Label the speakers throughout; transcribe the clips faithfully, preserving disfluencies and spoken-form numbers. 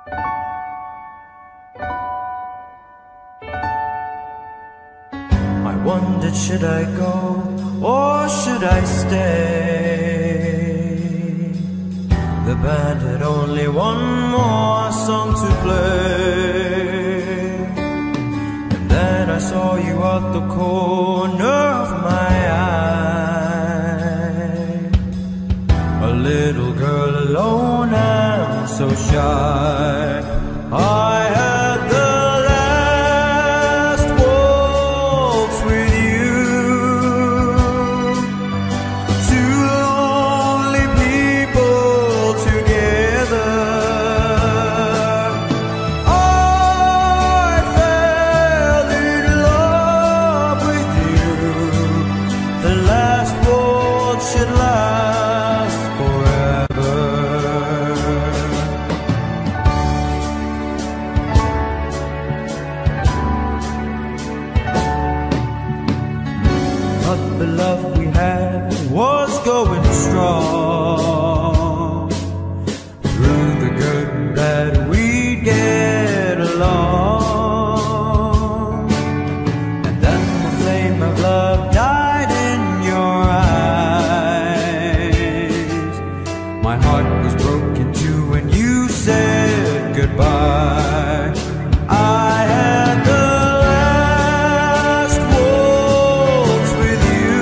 Speaker 1: I wondered, should I go or should I stay? The band had only one more song to play, and then I saw you at the corner of my eye. A little girl alone and so shy. I had the last waltz with you. Two lonely people together. I fell in love with you. The last waltz should last forever. But the love we had was going strong. Through the good and bad we'd get along. And then the flame of love died in your eyes. My heart was broken too when you said goodbye. I had the last waltz with you.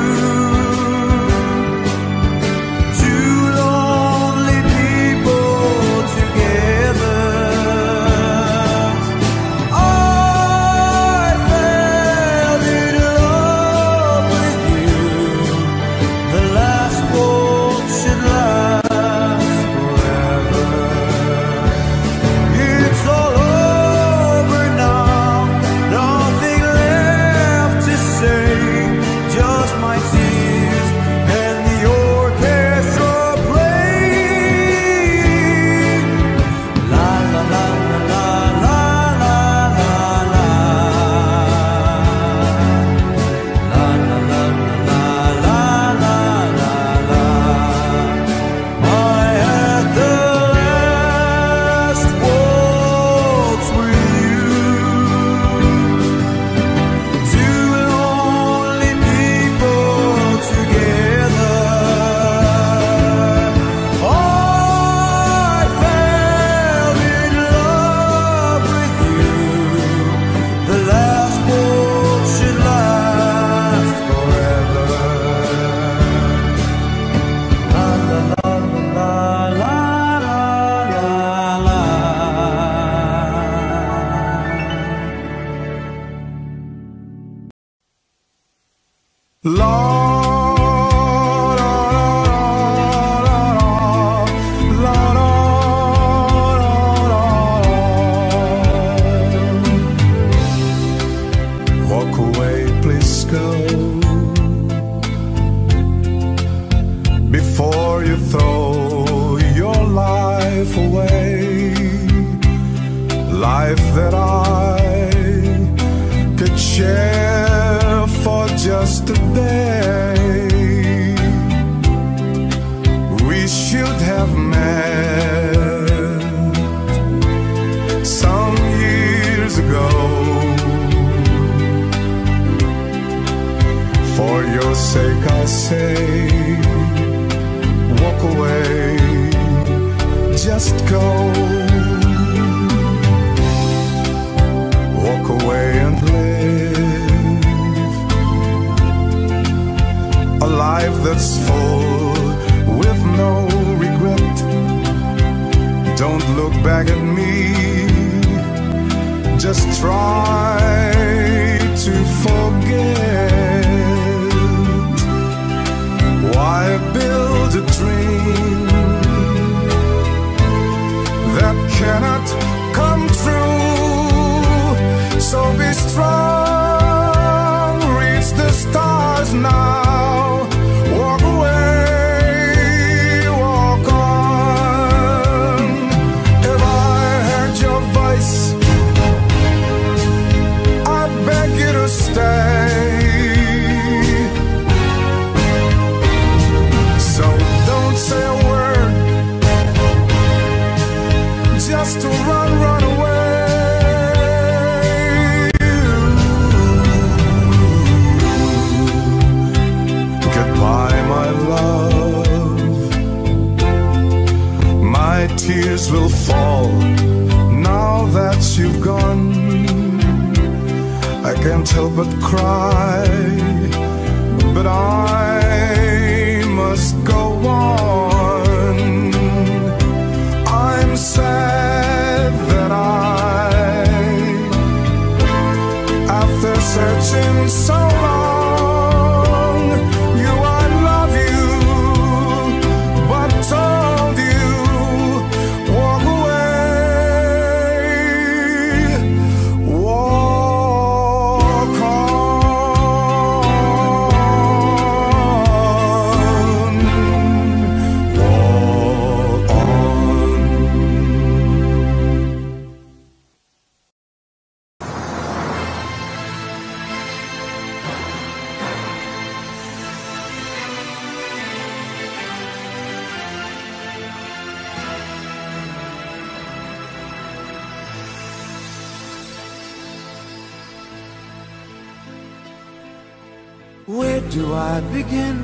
Speaker 1: Two lonely people together. I fell in love with you. The last waltz should last forever. It's all over now, nothing left to say, just my tears and the orchestra playing. La la la la la la la la la la la la la la la la. I had the last waltz with you. Two lonely people together. I fell in love with you. The last waltz should last forever. La la la la la la la la.
Speaker 2: La la la la. Walk away, please go, before you throw your life away. Life that I could share for just a day. We should have met some years ago. For your sake I say, walk away, just go. Walk away and live a life that's full with no regret. Don't look back at me, just try to forget. Why build a dream that cannot come true? So be strong, reach the stars now. Walk away, walk on. If I heard your voice, I tears will fall now that you've gone. I can't help but cry, but I must go on. I'm sad that I, after searching so long, you I love you, but told you walk away, walk on, walk on.
Speaker 1: Where do I begin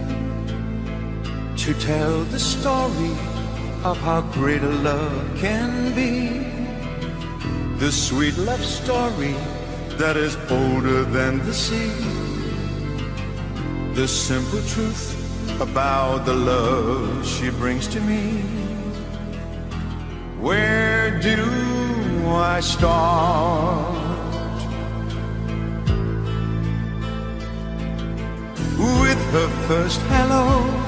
Speaker 1: to tell the story of how great a love can be? The sweet love story that is older than the sea. The simple truth about the love she brings to me. Where do I start? With her first hello,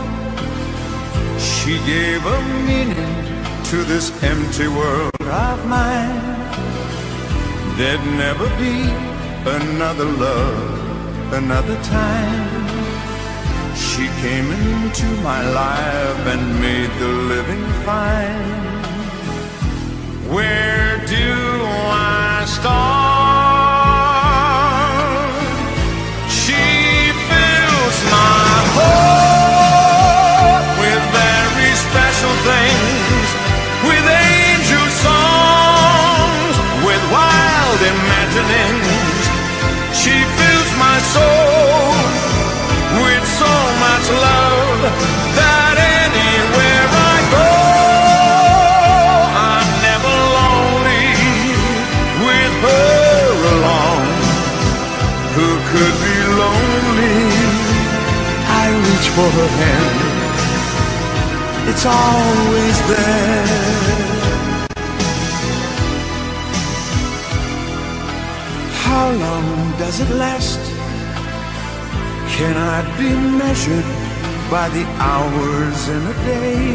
Speaker 1: she gave a meaning to this empty world of mine. There'd never be another love, another time. She came into my life and made the living fine. Where do I start? She fills my heart with very special things, with angel songs, with wild imaginings. She fills my soul with so much love that anywhere I go, I'm never lonely with her along. Who could be lonely? I reach for her hand, it's always there. How long does it last? Cannot be measured by the hours in a day.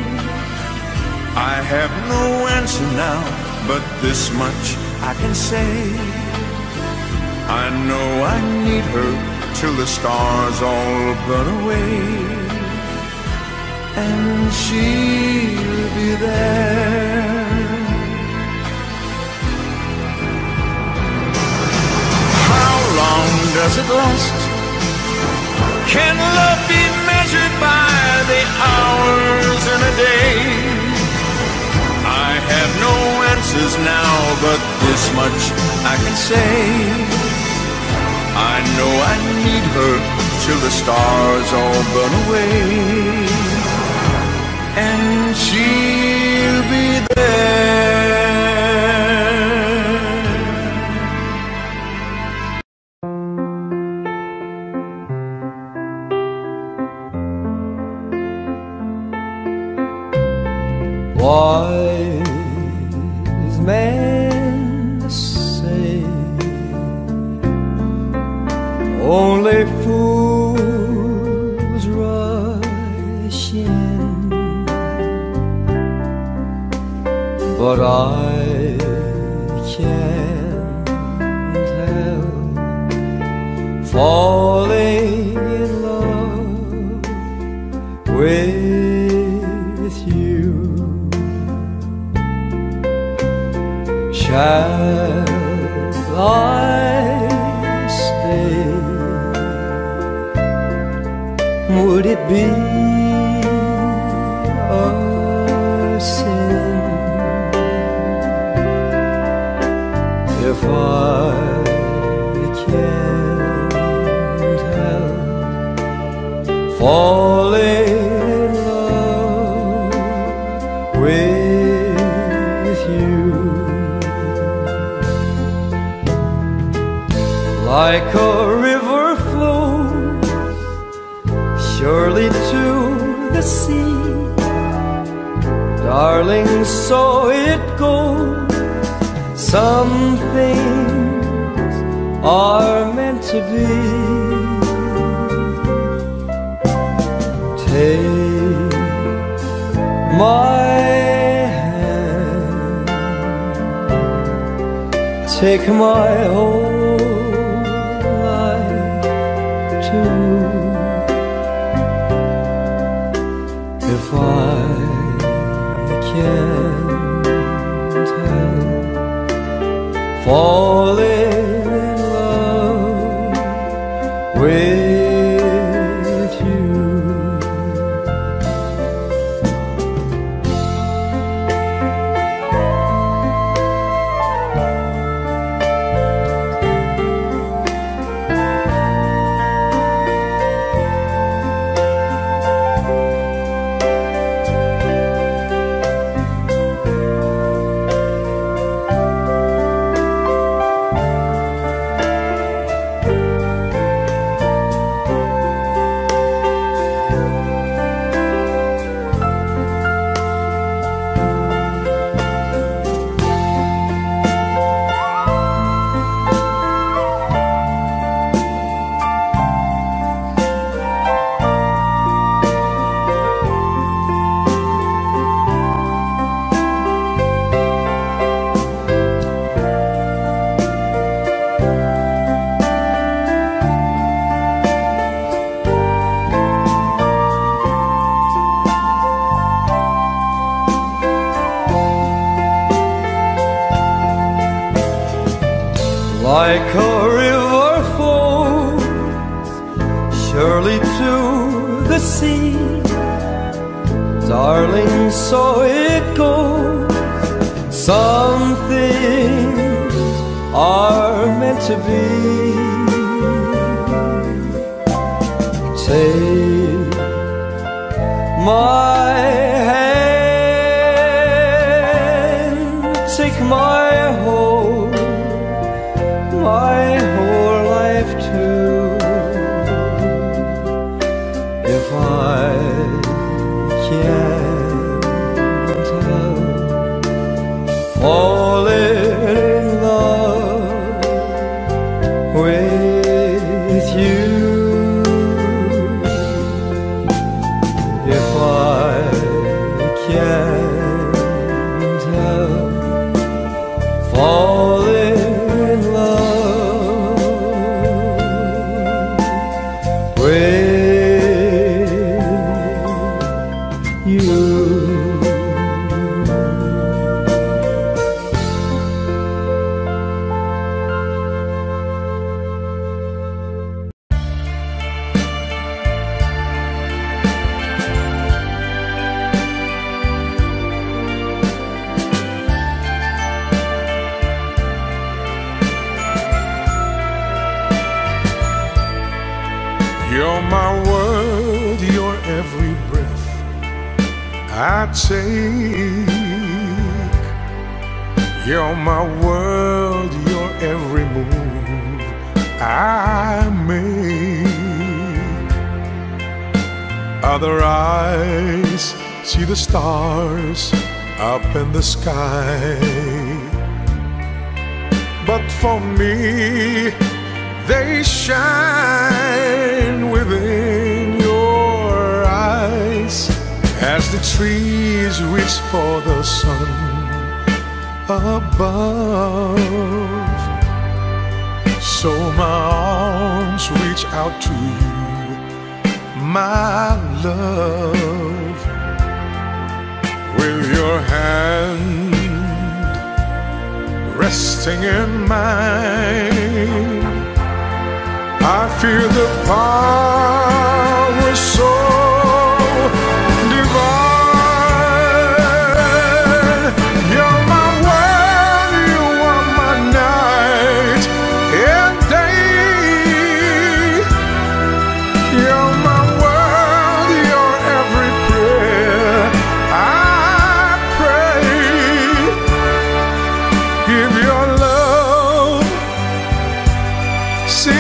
Speaker 1: I have no answer now, but this much I can say. I know I need her till the stars all burn away, and she'll be there. How long does it last? Can love be measured by the hours in a day? I have no answers now, but this much I can say. I know I need her till the stars all burn away, and she'll be there.
Speaker 3: Wise men say only fools rush in, but I can't help falling in love with you. Shall I stay? Would it be a sin if I can't help falling in love with like a river flows surely to the sea. Darling, so it goes. Some things are meant to be. Take my hand, take my whole life too. If I can't help falling in love with you. Like a river flows surely to the sea. Darling, so it goes. Some things are meant to be. Take my hand, take my whole, my whole life too. If I can't help falling in love with you, if I can't help falling in love with you.
Speaker 2: You're my world, you're every breath I take. You're my world, you're every move I make. Other eyes see the stars up in the sky, but for me they shine within your eyes. As the trees reach for the sun above, so my arms reach out to you, my love. With your hand resting in mine, I feel the power so divine. You're my world, you are my night and day. You're my world, you're every prayer I pray. Give your love,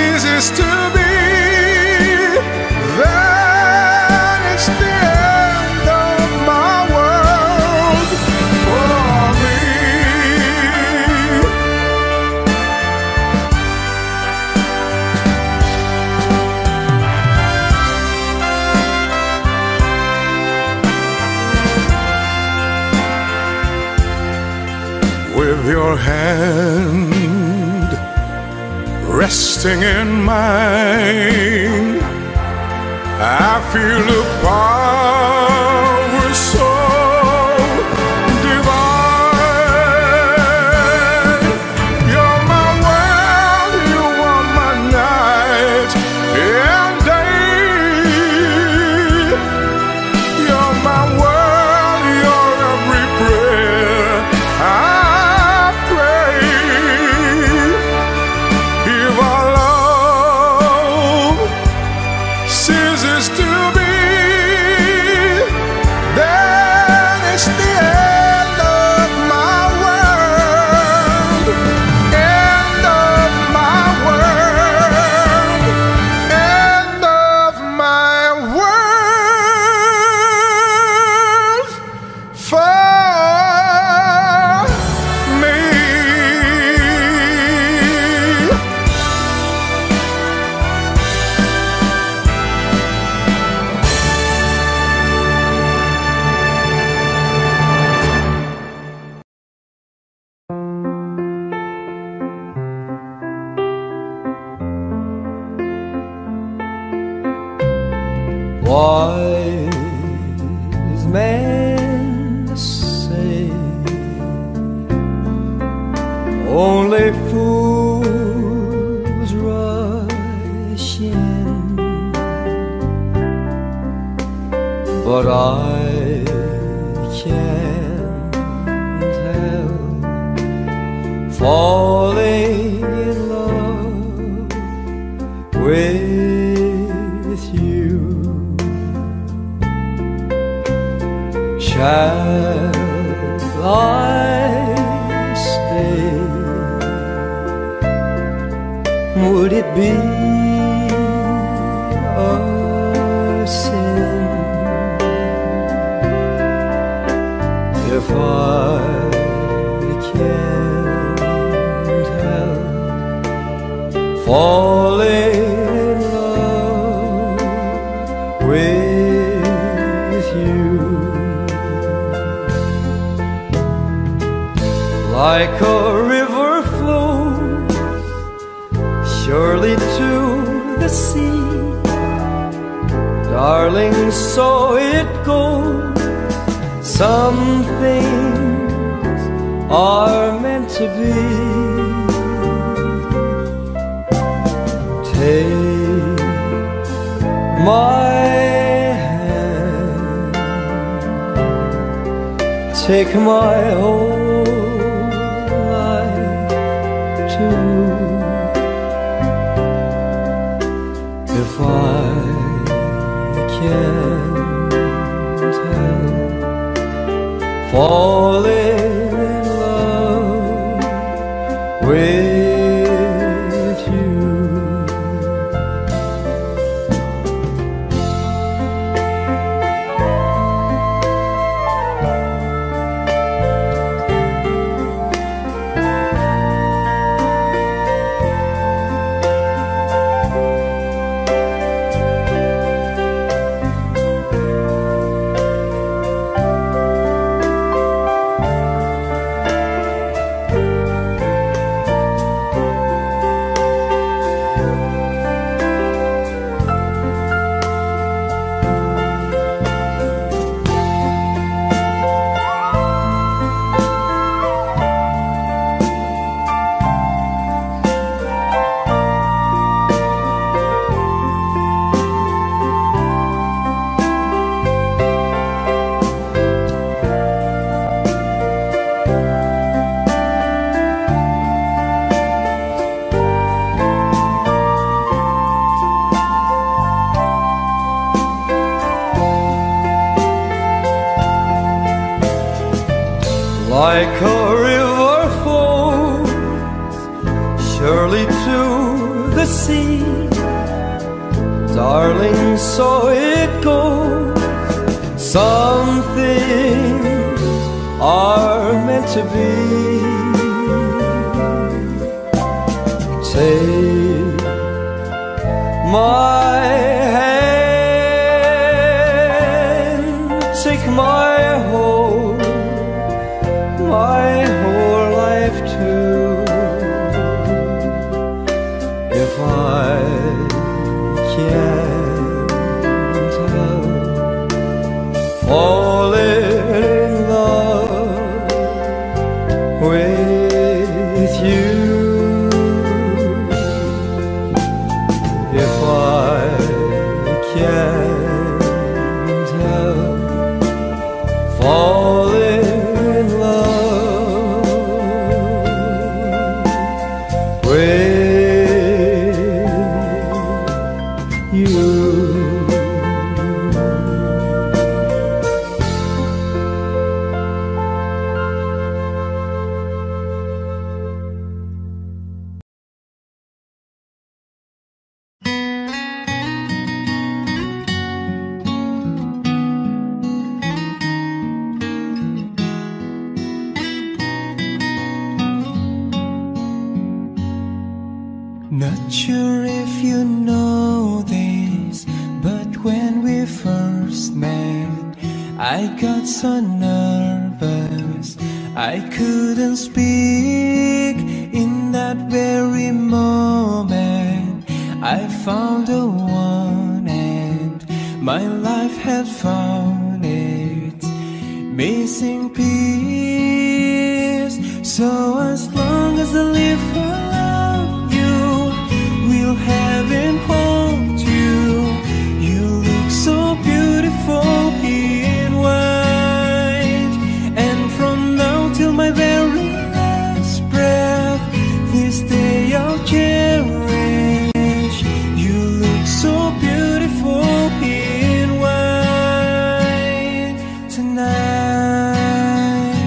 Speaker 2: with your hand resting in mine, I feel a power so divine. You're my world, you are my night and day. You're my world, you're every prayer I pray. If our love ceases to be, then it's the end of my world, end of my world, end of my world for me.
Speaker 3: Wise men say only fools rush in, but I can't help falling in love with you. Shall I stay? Would it be a sin if I can't help falling in love with you? Like a river flows surely to the sea, darling, so it goes. Some things are meant to be. Take my hand, take my whole life too. If I can't help falling in love with you. Like a river flows surely to the sea, darling, so it goes. Some things are meant to be. Take my hand, take my whole, my whole life
Speaker 1: sure if you know this, but when we first met, I got so nervous I couldn't speak. In that very moment I found the one, and my life had found its missing piece. So as long as I live, I love you, will have and hold you. You look so beautiful in white, and from now till my very last breath, this day I'll cherish. You look so beautiful in white tonight.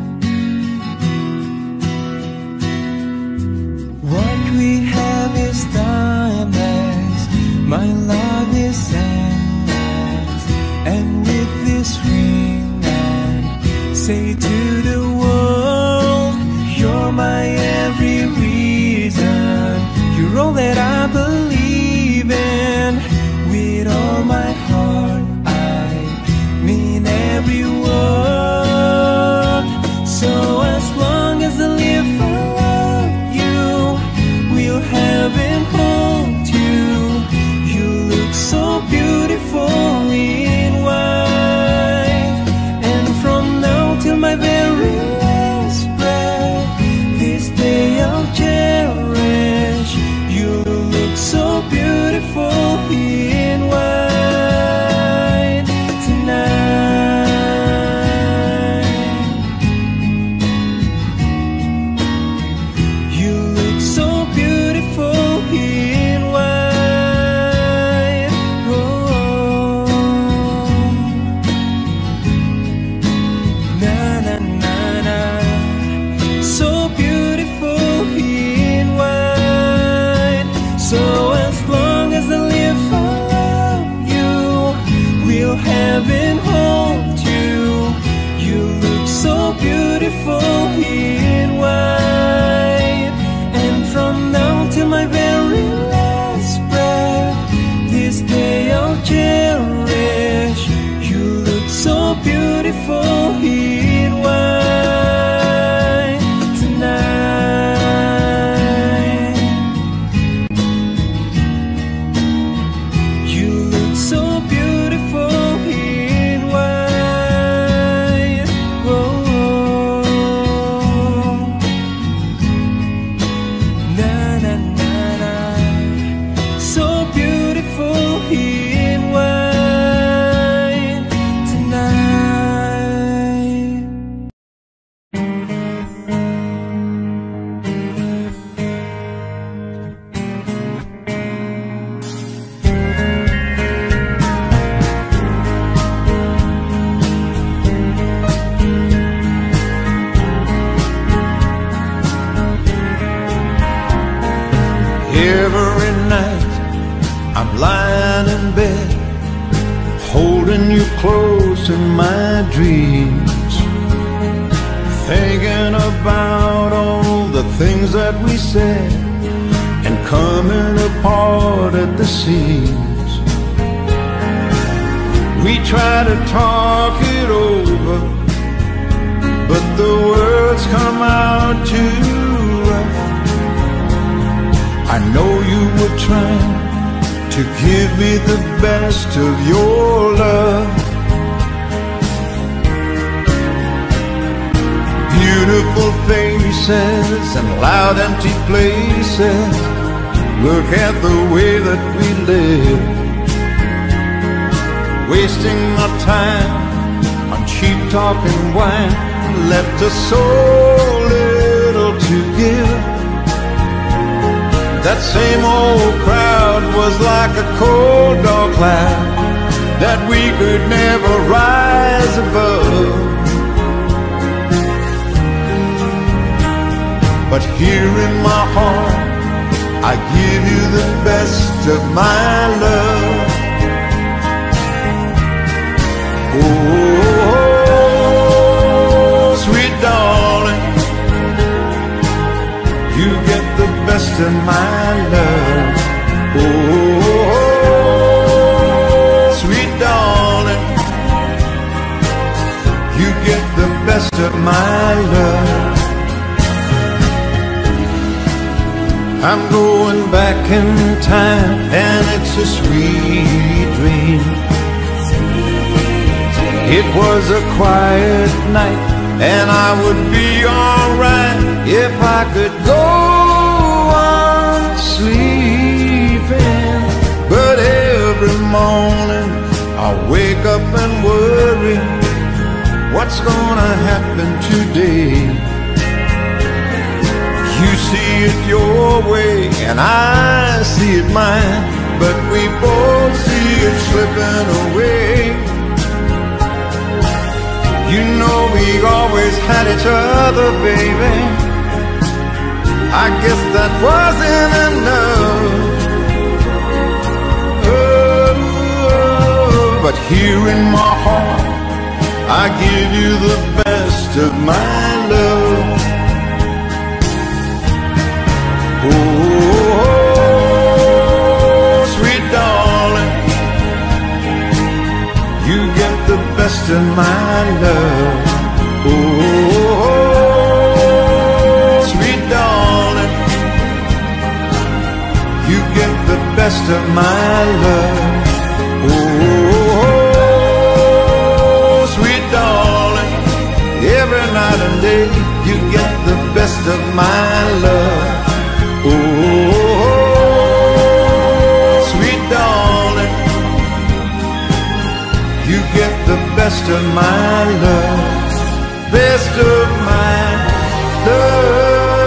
Speaker 1: What we have is timeless, my love is endless, and with this ring I say to the world, you're my every reason. You're all that I believe in. With all my heart I mean every word. So as long as I live, I love you, will have and hold you. You look so beautiful in white, and from now till my very last breath, this day I'll cherish. You look so beautiful in white tonight. You look so beautiful in white. Oh, na na na na, so beautiful in white. So as long as I live, I love you, will have and hold you. You look so beautiful in white, and from now till my very last breath, this day I'll cherish. You look so beautiful in white tonight. You look so beautiful in white. Oh, na na na na, so beautiful in white tonight.
Speaker 4: Every night I'm lying in bed, holding you close in my dreams, thinking about all the things that we said and coming apart at the seams. We try to talk it over, but the words come out too rough. I know you were trying to give me the best of your love. Beautiful faces and loud empty places, look at the way that we live, wasting our time on cheap talk and wine, left us so little to give. That same old crowd was like a cold dark cloud that we could never rise above. But here in my heart, I give you the best of my love. Oh, sweet darling, you get the best of my love. Oh, sweet darling, you get the best of my love. I'm going back in time, and it's a sweet dream. It was a quiet night, and I would be alright if I could go on sleeping. But every morning I wake up and worry, what's gonna happen today? You see it your way and I see it mine, but we both see it slipping away. You know we always had each other, baby. I guess that wasn't enough. Oh, but here in my heart I give you the best of my love. Oh, sweet darling, you get the best of my love. Oh, sweet darling, you get the best of my love. Oh, sweet darling, every night and day you get the best of my love. Oh, sweet darling, you get the best of my love, best of my love.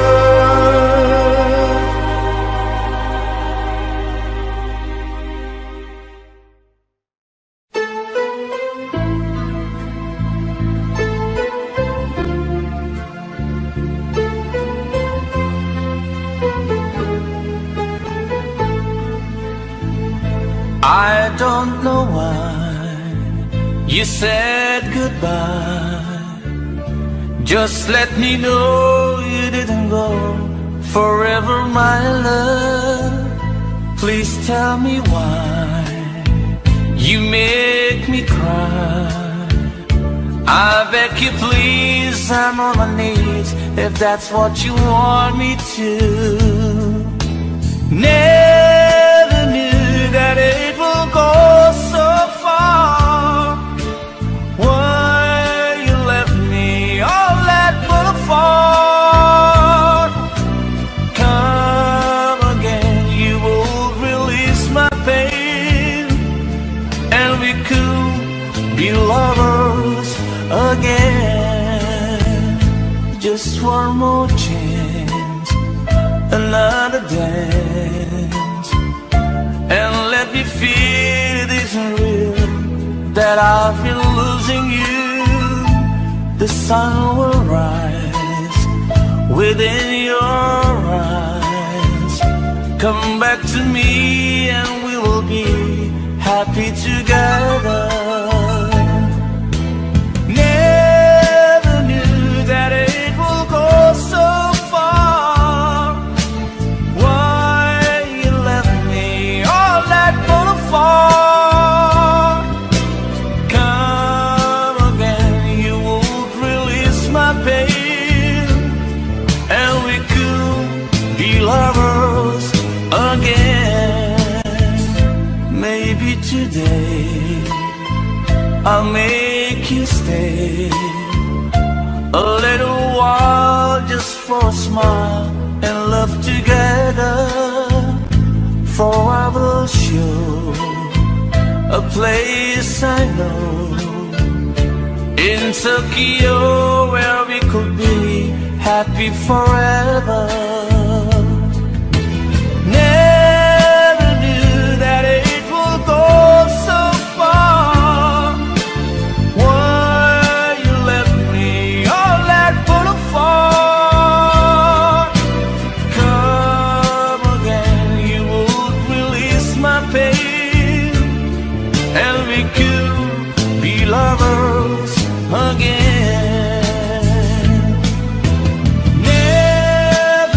Speaker 1: I don't know why you said goodbye. Just let me know you didn't go forever, my love. Please tell me why you make me cry. I beg you please, I'm on my knees if that's what you want me to. Never knew that it will go so far. Why you left me all that but apart? Come again, you will release my pain, and we could be lovers again. Just one more chance, another dance, and let me feel it isn't real, that I've been losing you. The sun will rise within your eyes. Come back to me and we will be happy together. Never knew that it will go so far. Why you left me all that but apart? Come again, you won't release my pain, and we could be lovers again. Maybe today I'll make you stay a little while, just for a smile and love together. For I will show a place I know in Tokyo where we could be happy forever. Never knew that it will go so far. Why you left me all that but apart? Come again, you would release my pain, and we could be lovers again. Never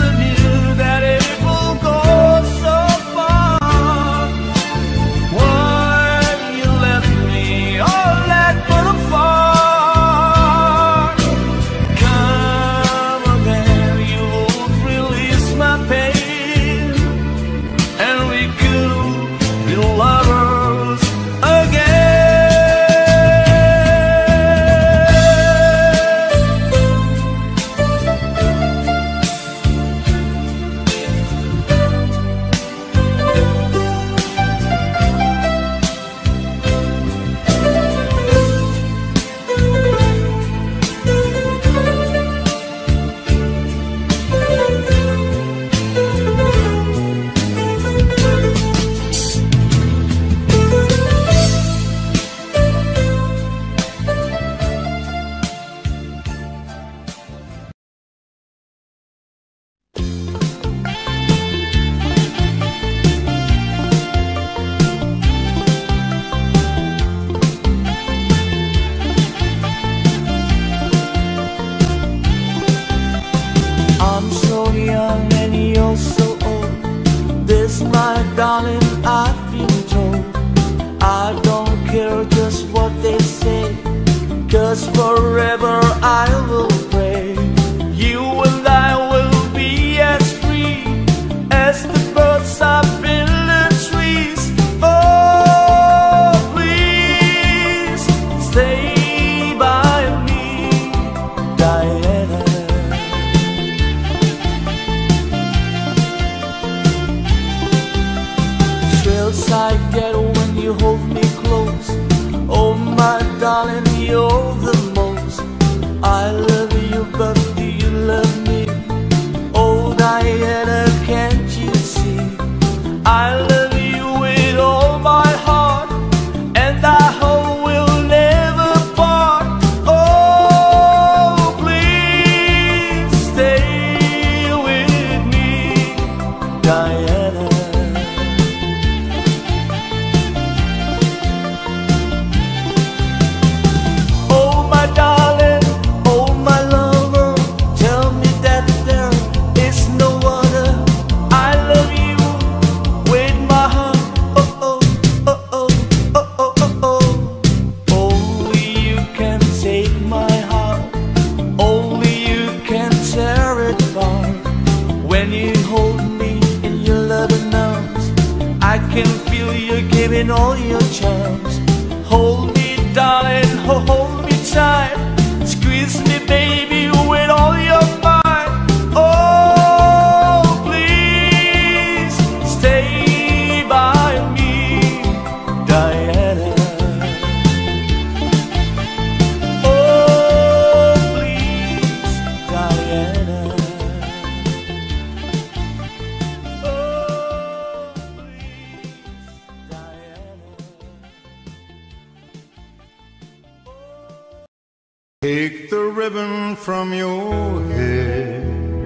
Speaker 1: forever I will pray. You and I will be as free as the birds up in the trees. Oh, please stay by me, Diana. Thrills I get when you hold me close. Oh my darling, you're the most. I love you, but do you love me? Oh Diana, can't you see? I love you with all my heart, and I hope we'll never part. Oh, please stay with me, Diana. Darling, oh my lover, tell me that there is no other. I love you with my heart. Oh oh oh oh oh oh oh. Only you can take my heart. Only you can tear it apart. When you hold me in your loving arms, I can feel you giving all your charms. Hold me, darling, hold me tight. Squeeze me, baby, with all your might. Oh, please stay by me, Diana. Oh, please, Diana. Oh, please, Diana.
Speaker 4: Take the ribbon from your head,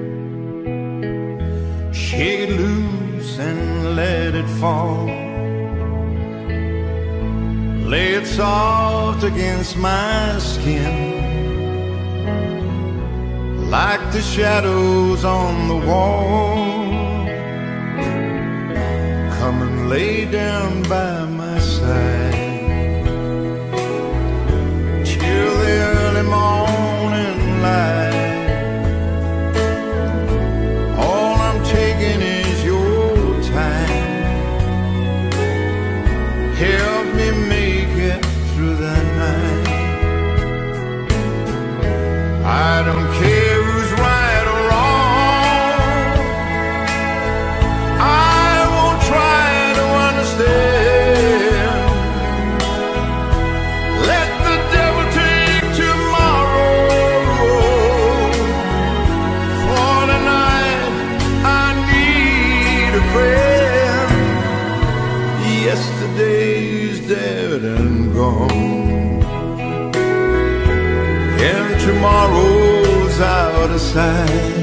Speaker 4: shake it loose and let it fall. Lay it soft against my skin, like the shadows on the wall. Come and lay down by my side till the early morning light. All I'm taking is your time. Help me make it through the night. I don't care who's right or wrong. I won't try to understand. Let the devil take tomorrow. For tonight I need a friend. Yesterday's dead and gone, and tomorrow's out of sight.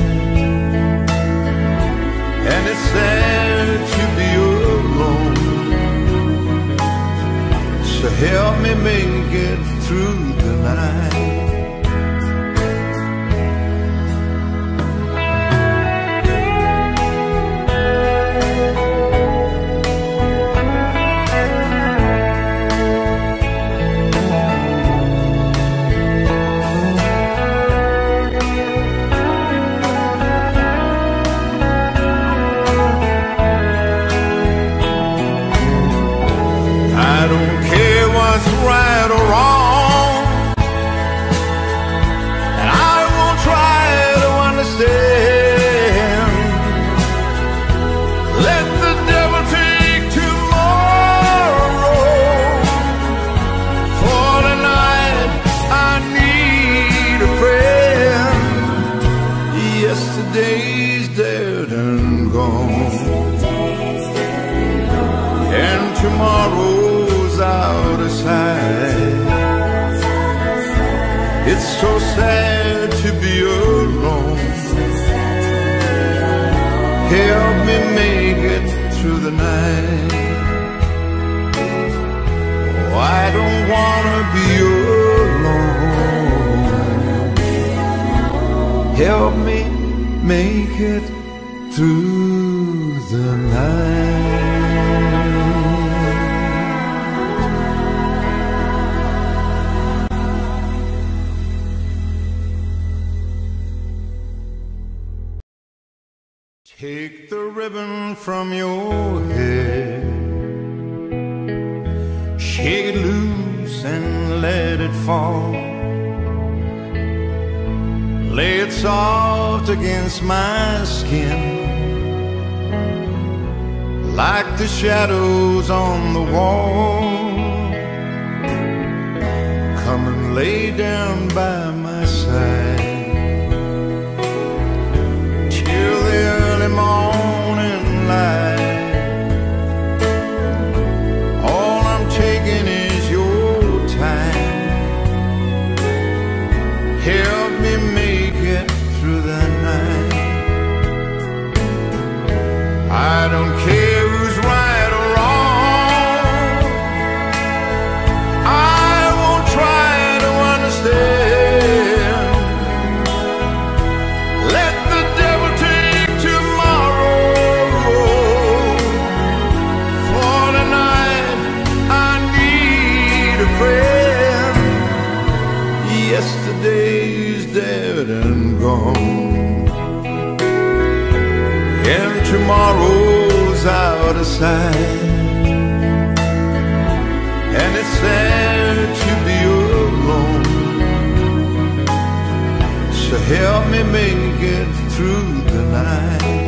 Speaker 4: And it's sad to be alone, so help me make it through the night. I don't care what's right or wrong, and I won't try to understand. Let the devil take tomorrow. For tonight I need a friend. Yesterday's dead and gone, and tomorrow's out of sight. It's so sad to be alone. Help me make it through the night. Oh, I don't wanna be alone. Help me make it through the night. Take the ribbon from your head, shake it loose and let it fall. Lay it soft against my skin, like the shadows on the wall. Come and lay down by my side till the early morning light. All I'm taking is your time. Help me make it through the night. I don't care who's right or wrong, I won't try to understand. Let the devil take tomorrow. For tonight I need a friend. Yesterday's dead and gone, and tomorrow's out of sight. And it's sad to be alone, so help me make it through the night.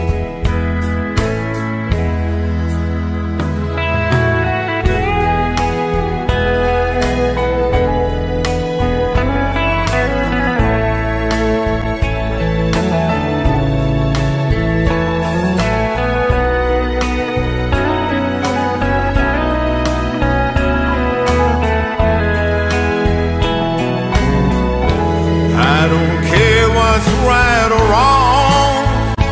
Speaker 4: I don't care what's right or wrong,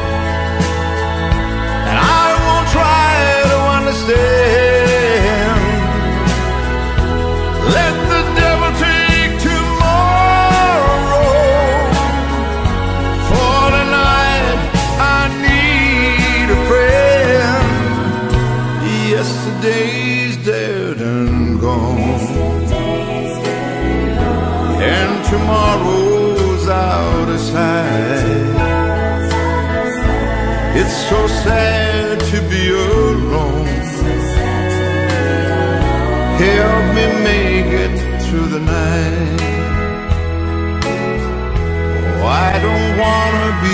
Speaker 4: and I won't try to understand. Let the devil take tomorrow. For tonight I need a friend. Yesterday's dead and gone, and tomorrow's out of sight. It's so sad to be alone. Help me make it through the night. Oh, I don't wanna be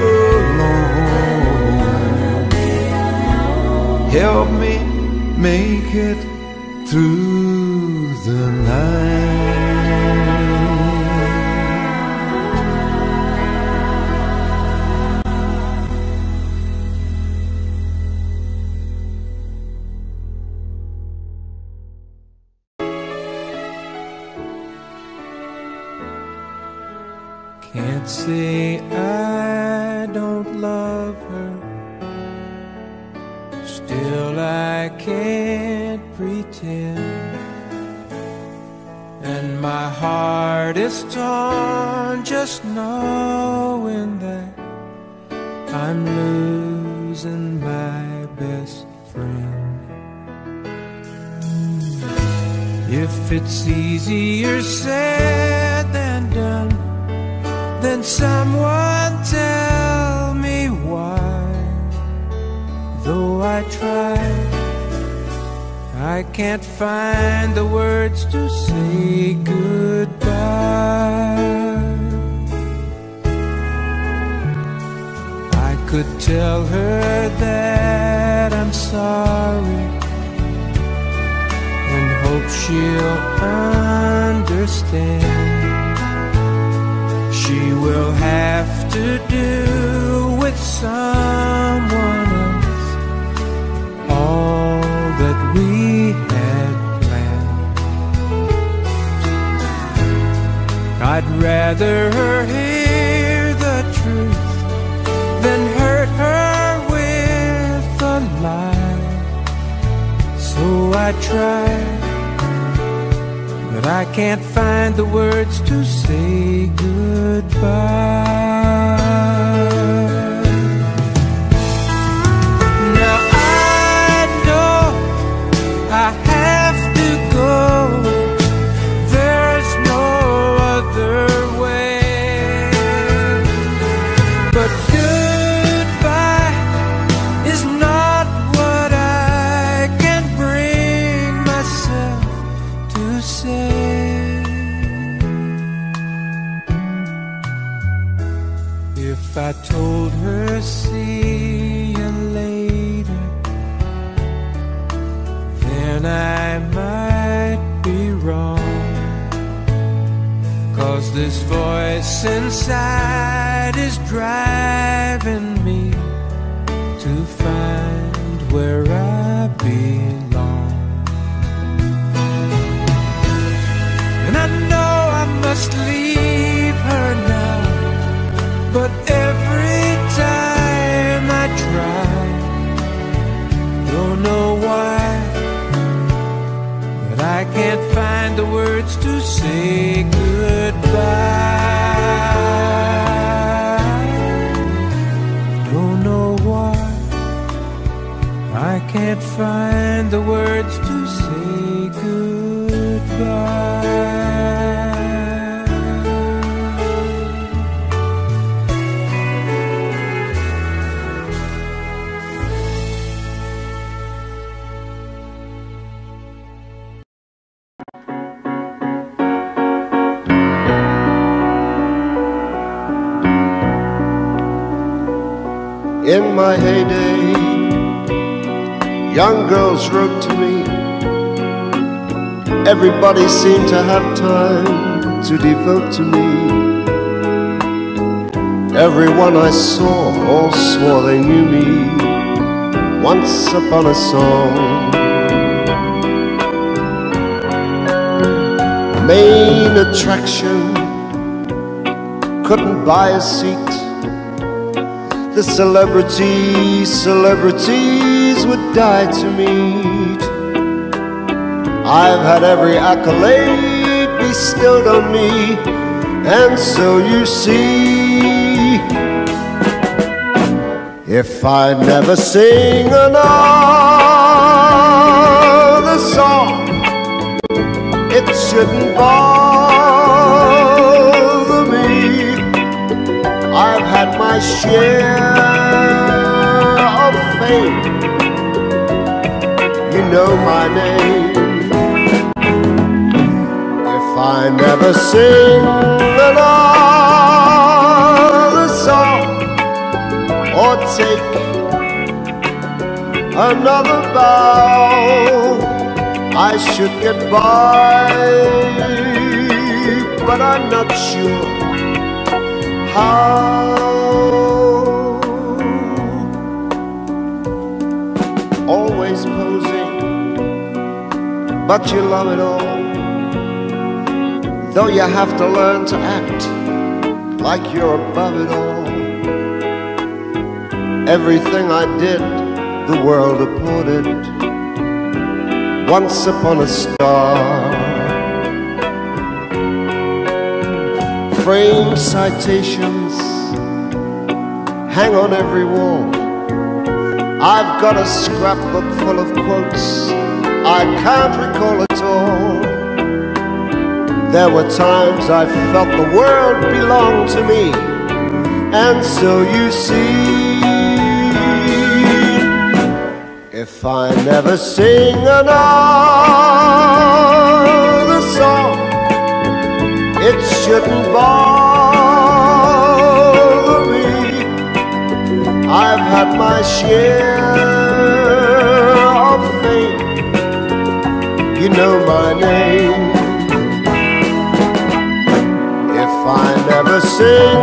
Speaker 4: alone. Help me make it through the night.
Speaker 1: Can't say I don't love her, still I can't pretend. And my heart is torn just knowing that I'm losing my best friend. If it's easier said than done, then someone tell me why. Though I try, I can't find the words to say goodbye. I could tell her that I'm sorry and hope she'll understand. She will have to do with someone else all that we had planned. I'd rather her hear the truth than hurt her with a lie. So I try, but I can't find the words to say goodbye. Now I know I have to go, there's no other way. But goodbye If I told her see you later, then I might be wrong. 'Cause this voice inside is driving me to find where I belong. And I know I must leave her now, but every time I try, don't know why, but I can't find the words to say goodbye. Don't know why, I can't find the words to say goodbye.
Speaker 5: In my heyday, young girls wrote to me. Everybody seemed to have time to devote to me. Everyone I saw all swore they knew me once upon a song. Main attraction, couldn't buy a seat. The celebrities, celebrities would die to meet. I've had every accolade bestowed on me, and so you see, if I never sing another song, it shouldn't bother me. I've had my share of fame, you know my name. If I never sing another song or take another bow, I should get by, but I'm not sure how. Always posing, but you love it all, though you have to learn to act like you're above it all. Everything I did, the world applauded once upon a star. Frame citations hang on every wall. I've got a scrapbook full of quotes I can't recall at all. There were times I felt the world belonged to me, and so you see, if I never sing another song, it shouldn't bother me. I've had my share of fame, you know my name. If I never sing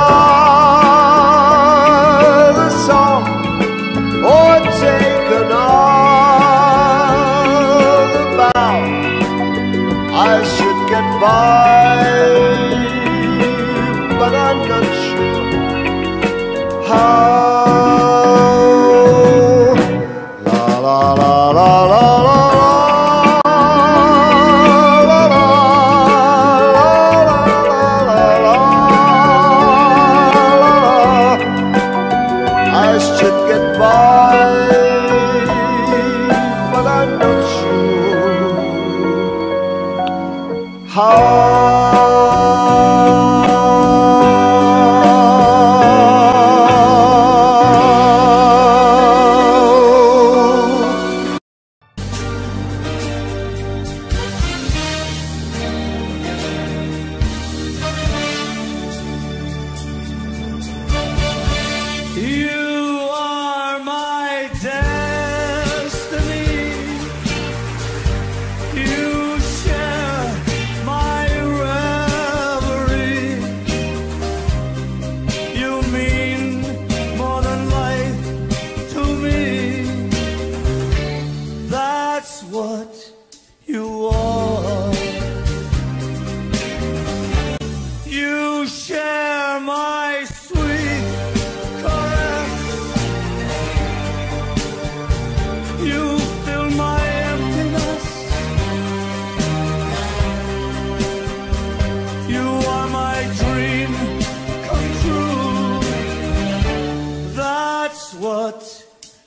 Speaker 5: another song or take another bow, I should get by,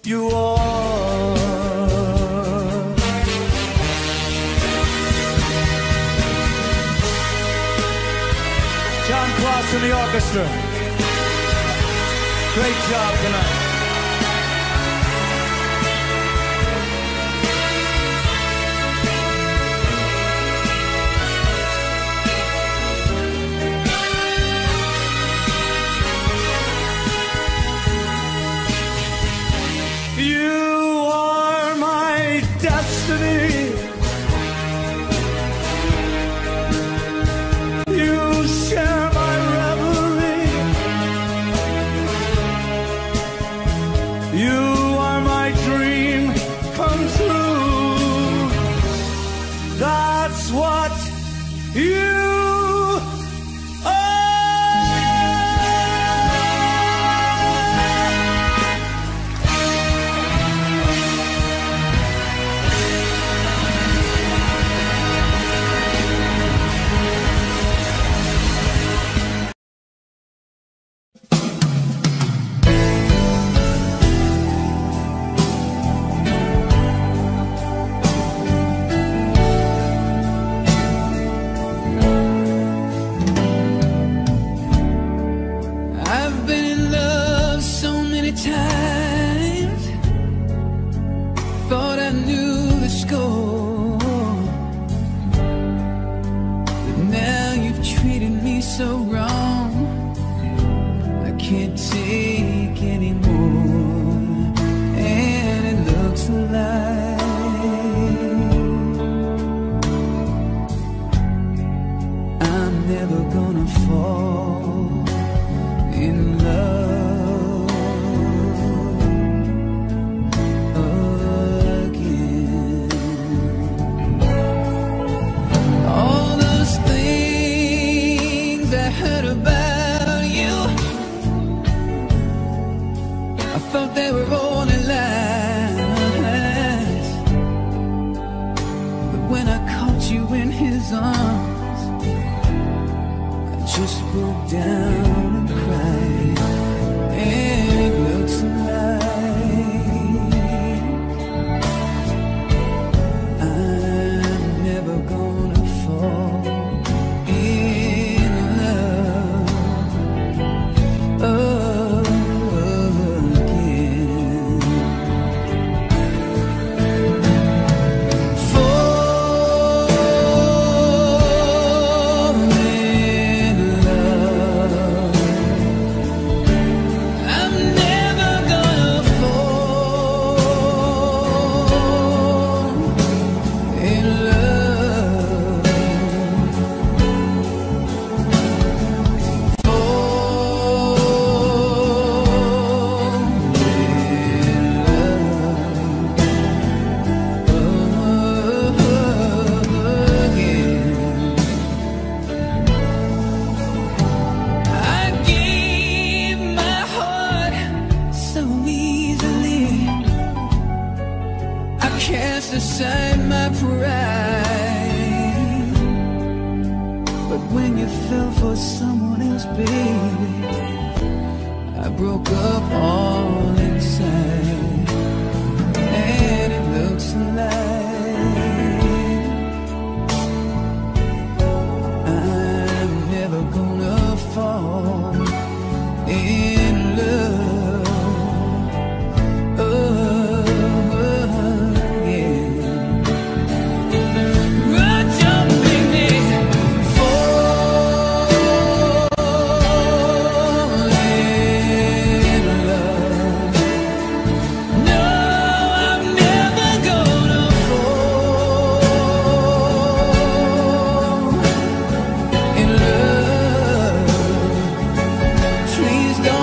Speaker 1: you are. John Cross and the orchestra. Great job tonight. You are my destiny. You share my reverie. You are my dream come true. That's what you
Speaker 6: Please don't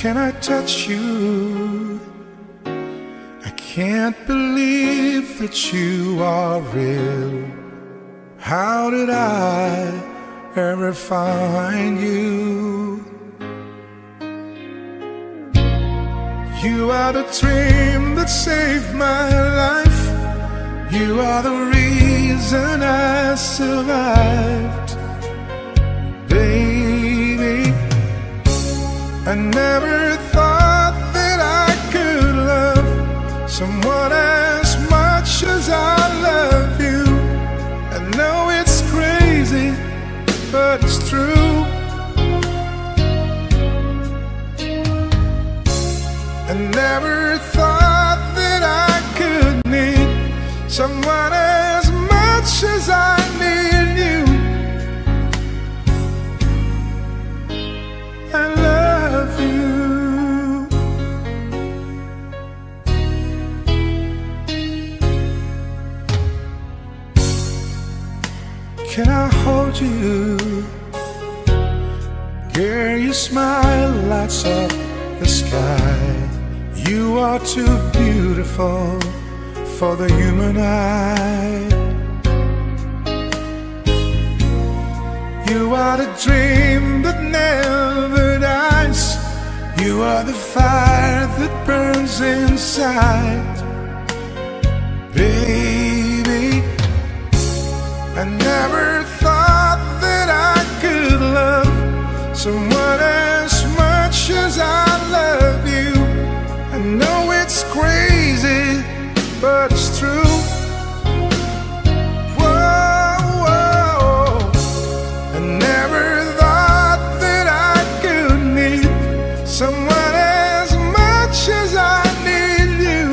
Speaker 2: Can I touch you? I can't believe that you are real. How did I ever find you? You are the dream that saved my life. You are the reason I survived. Baby, I never thought that I could love someone as much as I love you. I know it's crazy, but it's true. I never thought that I could need someone as much as I need you. I love you. Can I hold you? Girl, your smile lights up the sky. You are too beautiful for the human eye. You are the dream that never dies. You are the fire that burns inside. Baby, I never thought that I could love someone as much as I love you. I know it's crazy, but it's true. Whoa, whoa. I never thought that I could need someone as much as I need you.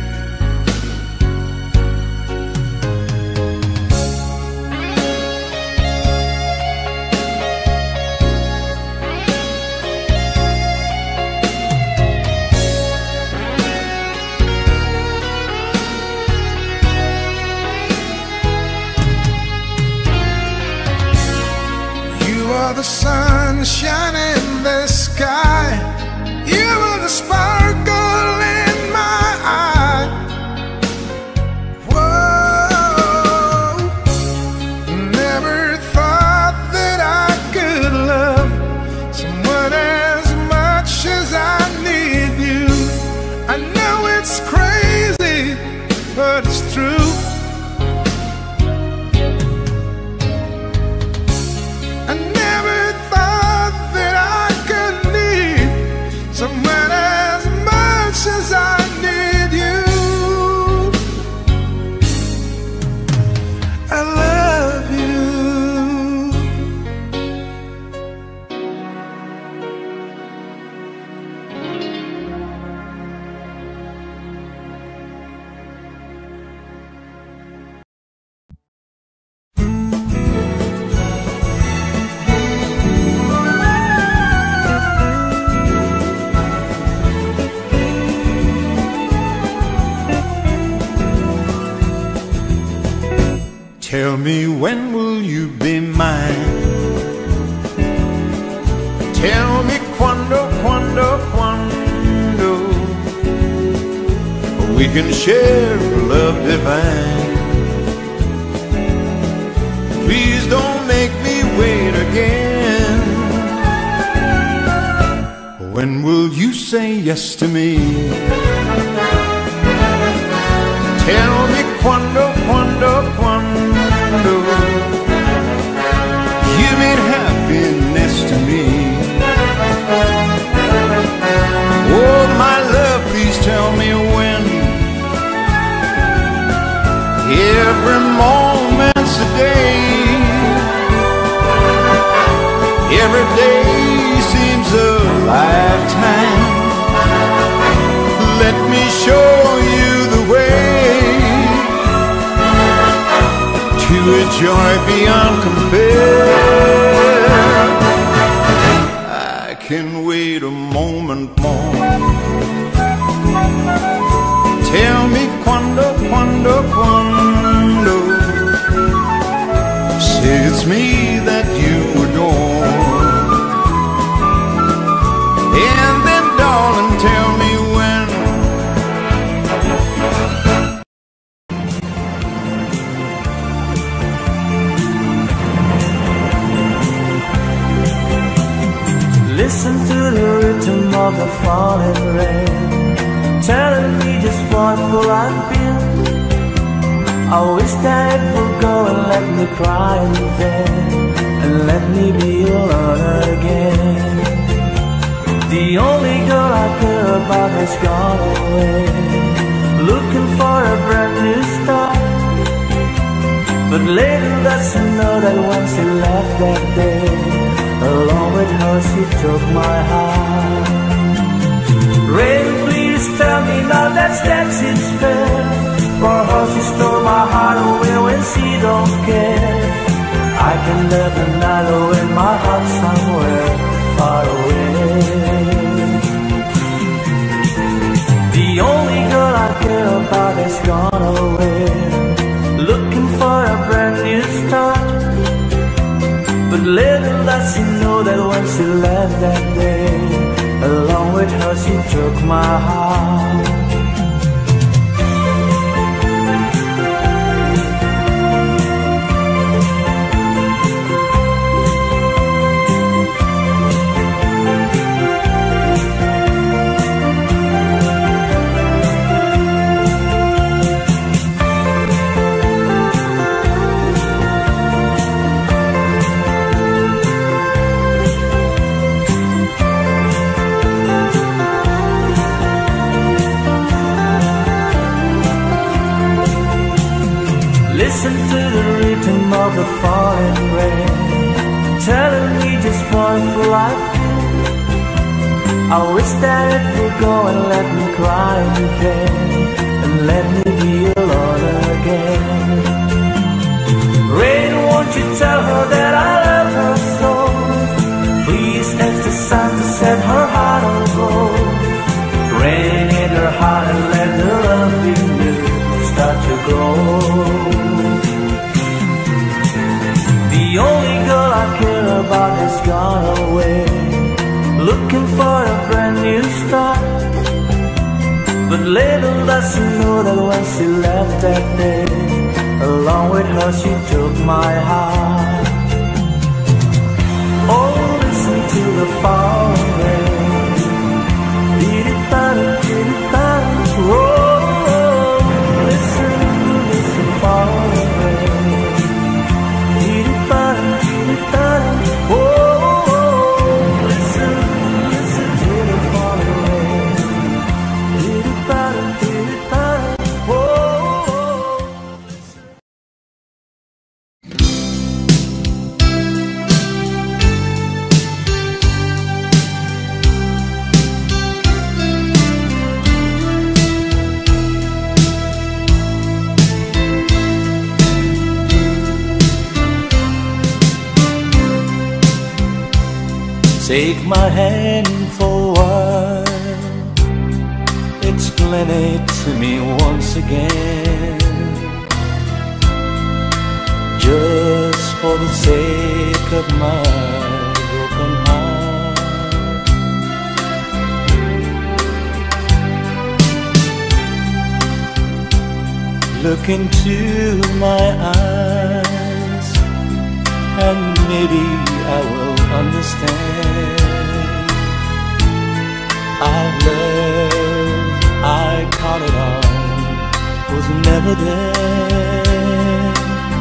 Speaker 2: The sunshine in the sky. You are the sparkle in my eye. Whoa, never thought that I could love someone as much as I need you. I know it's crazy, but it's true. Someone as much as I need you. I love you.
Speaker 4: Tell me, when will you be mine? Tell me, quando, quando, quando we can share love divine. Please don't make me wait again. When will you say yes to me? Tell me, quando, quando, quando you mean happiness to me. Oh, my love, please tell me when. Every moment's a day. Every day seems a lifetime. Let me show you the way to a joy beyond compare. I can wait a moment more. Tell me, quando, quando, quando say it's me that you adore. And then, darling,
Speaker 1: Listen to the rhythm of the falling rain, telling me just what will I feel. I wish that it would go and let me cry in vain, and let me be alone again. The only girl I care about has gone away, looking for a brand new start. But little does she know that when she left that day, along with her she took my heart. Rain, please tell me now that's that it's fair, for her she stole my heart away when she don't care. I can live another with my heart somewhere far away. The only girl I care about has gone away, looking for a brand new start. But little does she know that when she left that day, along with her she took my heart. Listen to the rhythm of the falling rain, telling me just what will I feel. I wish that it would go and let me cry in vain, and let me be alone again. Rain, won't you tell her that I love her so? Please ask the sun to set her heart on gold. Rain in her heart and let the love in you start to grow. The only girl I care about has gone away, looking for a brand new start. But little does she know that when she left that day, along with her she took my heart. Oh, listen to the falling rain, dee-dee-da-da, dee-dee-da-da. Oh, listen, listen, falling rain. Oh, listen, listen to the falling rain. Oh, listen. Take my hand for a while, explain it to me once again, just for the sake of my broken heart. Look into my eyes, and maybe I will understand. Our love I counted on was never there.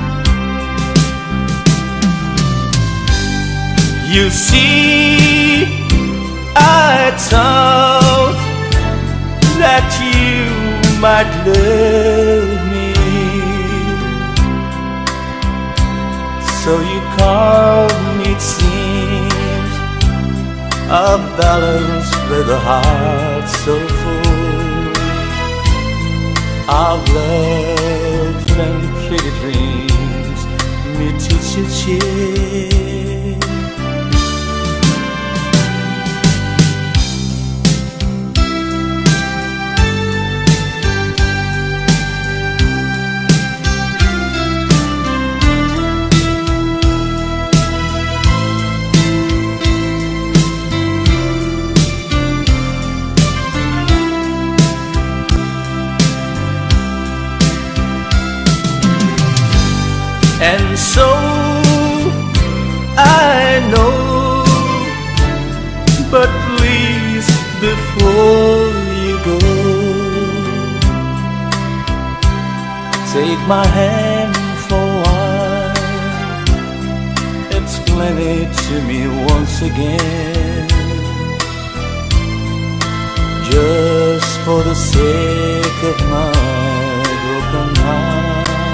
Speaker 1: You see, I thought that you might love me, so you called me, it seems, a balance with a heart so full of love and pretty dreams, me teach you cheer. And so I know But please, before you go, take my hand for a while. Explain it to me once again, just for the sake of my broken heart.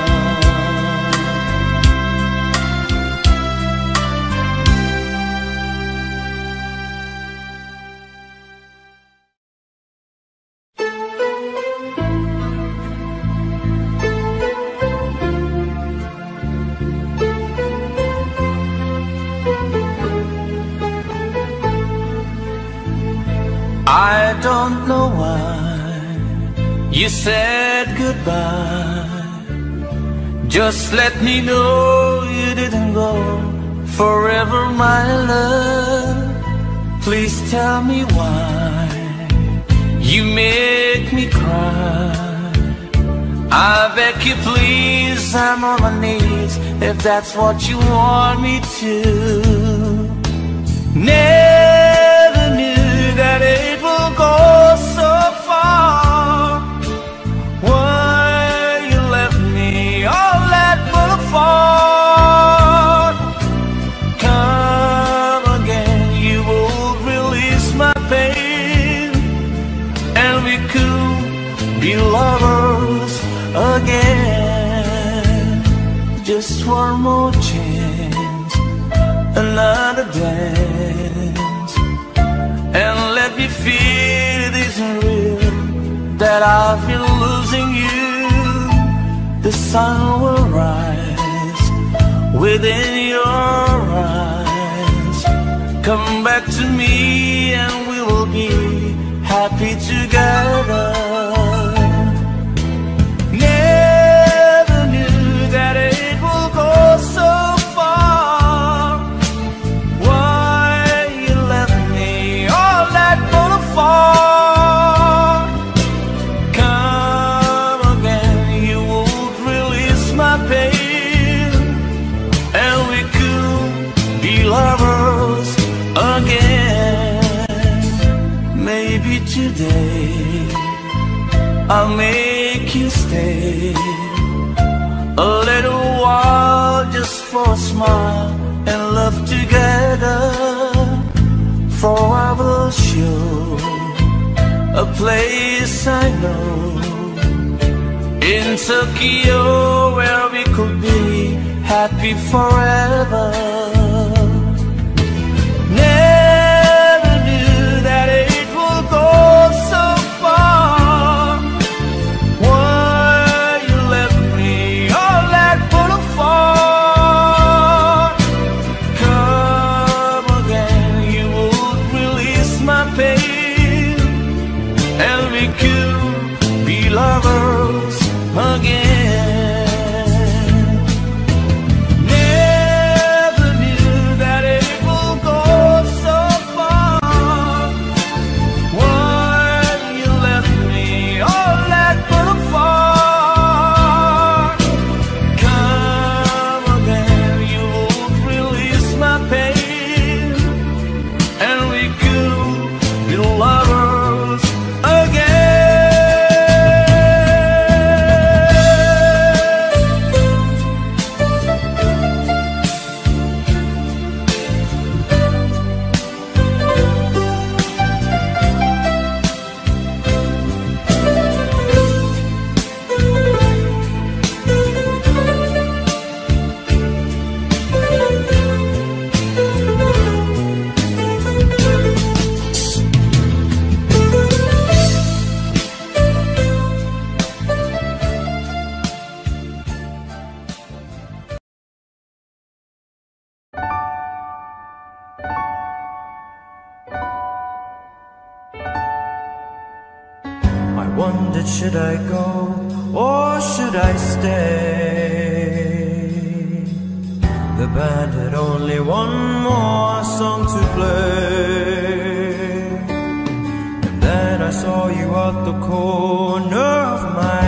Speaker 1: I don't know why you said goodbye. Just let me know you didn't go forever, my love. Please tell me why you make me cry. I beg you please, I'm on my knees if that's what you want me to. Never knew that it will go so far. Why you left me all that full of fun? Come again, you will release my pain, and we could be lovers again. Just one more chance, another dance, and let me feel it isn't real, that I've been losing you. The sun will rise within your eyes. Come back to me and we will be happy together. Never knew that it will go so far. Why you left me all that full of fun? Come again, you won't release my pain, and we could be lovers again. Maybe today I'll make you stay a little while, just for a smile and love together. For I will show a place I know in Tokyo where we could be happy forever. Never knew that it will go so far. Why you left me all that full of fun? Come again, you would release my pain, and we could be lovers again. Never knew that it will go so far. Why you left me all that full of fun? Come again, you would release my pain, and we could be lovers again.
Speaker 3: I wondered, should I go or should I stay? The band had only one more song to play, and then I saw you out the corner of my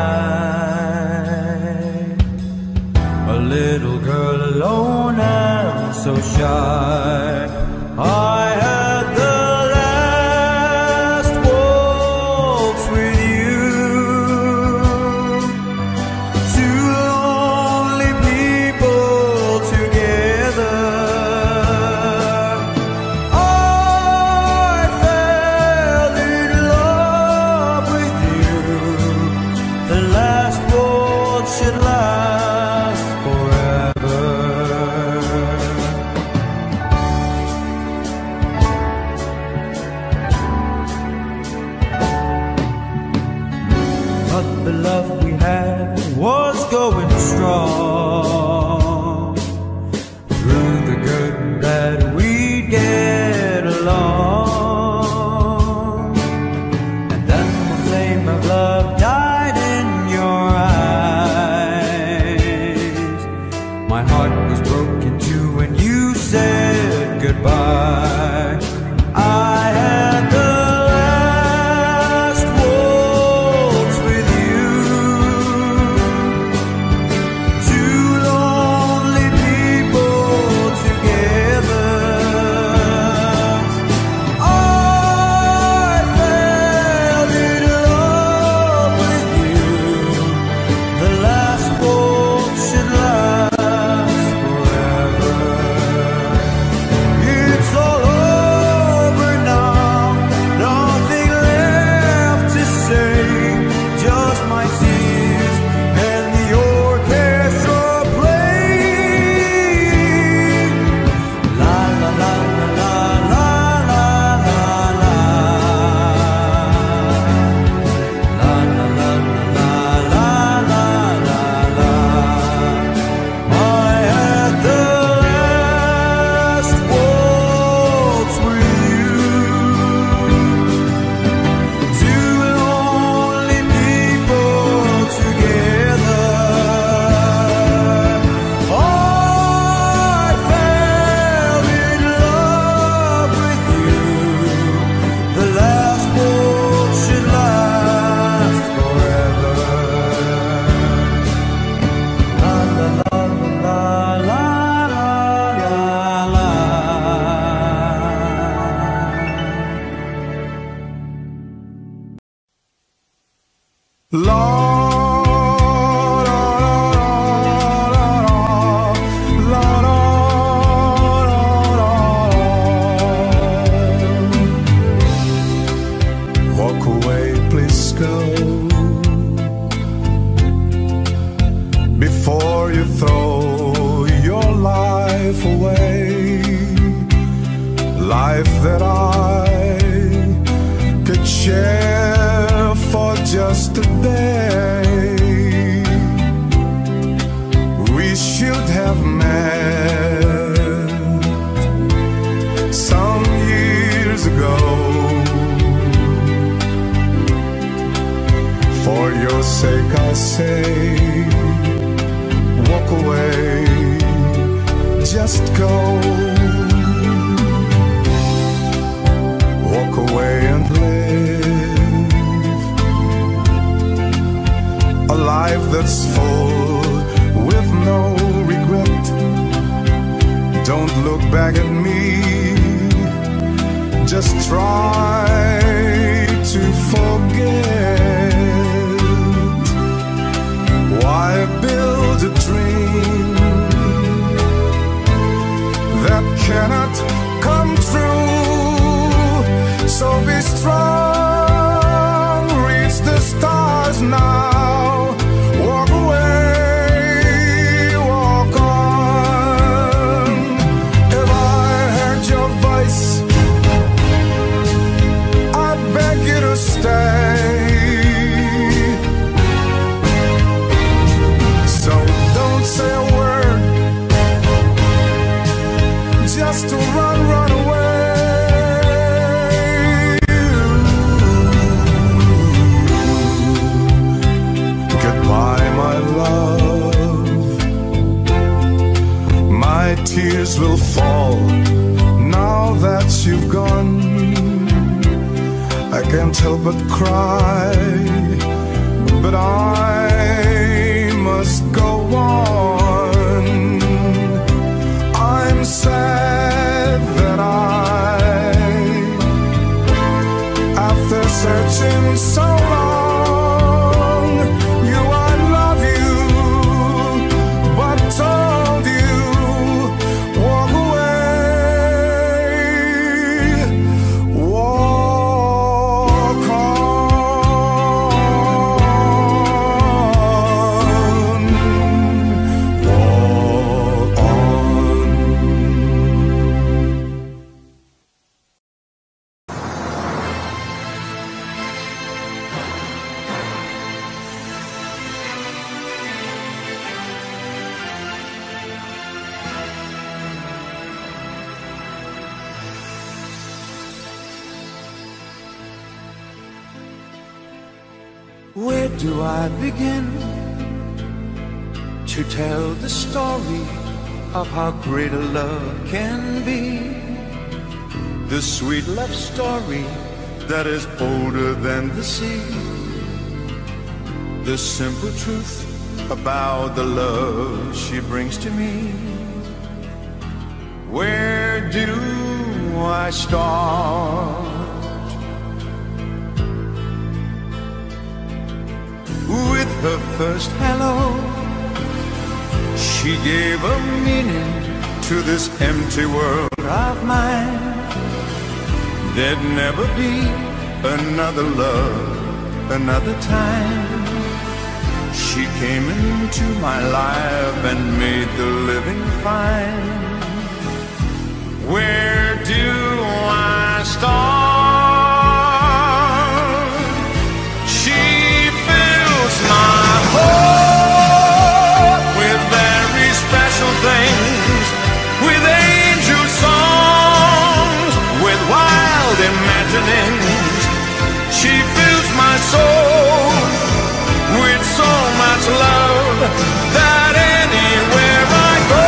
Speaker 3: eye. A little girl alone and so shy. I had the going strong. Through the good and bad we'd get along. And then the flame of love died in your eyes. My heart was broken too when you said goodbye. I had the last waltz with you. Two lonely people together. I fell in love with you. The last waltz should last forever. It's all over now, nothing left to say, just my tears and the orchestra playing. La la la la la la la la. La la la la la la la la. I had the last waltz with you. Two lonely people together. I fell in love with you. The last waltz should last forever. La la la la la la la la.
Speaker 2: Walk away, please go, before you throw your life away. Life that I could share for just a day. We should have met some years ago. For your sake I say, walk away, just go. Walk away and live a life that's full with no regret. Don't look back at me, just try to forget. Why build a dream that cannot come true? So be strong, reach the stars now. Walk away, walk on. If I heard your voice, I beg you to stay. So don't say a word, just to run, run away. Goodbye, my love. My tears will fall now that you've gone. I can't help but cry, but I must go on. I'm sad that I, after searching so long, you I love you, but told you walk away, walk on.
Speaker 4: Where do I begin to tell the story of how great a love can be? The sweet love story that is older than the sea. The simple truth about the love she brings to me. Where do I start? With her first hello, she gave a meaning to this empty world of mine. There'd never be another love, another time. She came into my life and made the living fine. Where do I start? She fills my heart with very special things, with angel songs, with wild imaginings. She fills my soul with so much love that anywhere I go,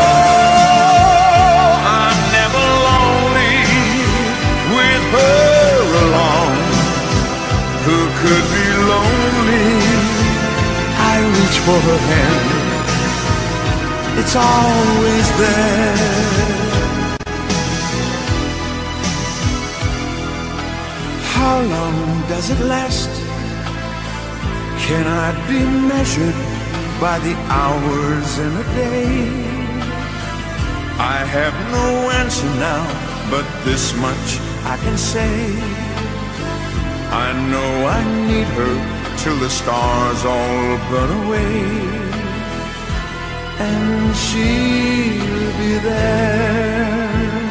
Speaker 4: I'm never lonely with her along. Who could be lonely? I reach for her hand, it's always there. How long does it last? Can I be measured by the hours in a day? I have no answer now, but this much I can say. I know I need her till the stars all burn away, and she'll be there.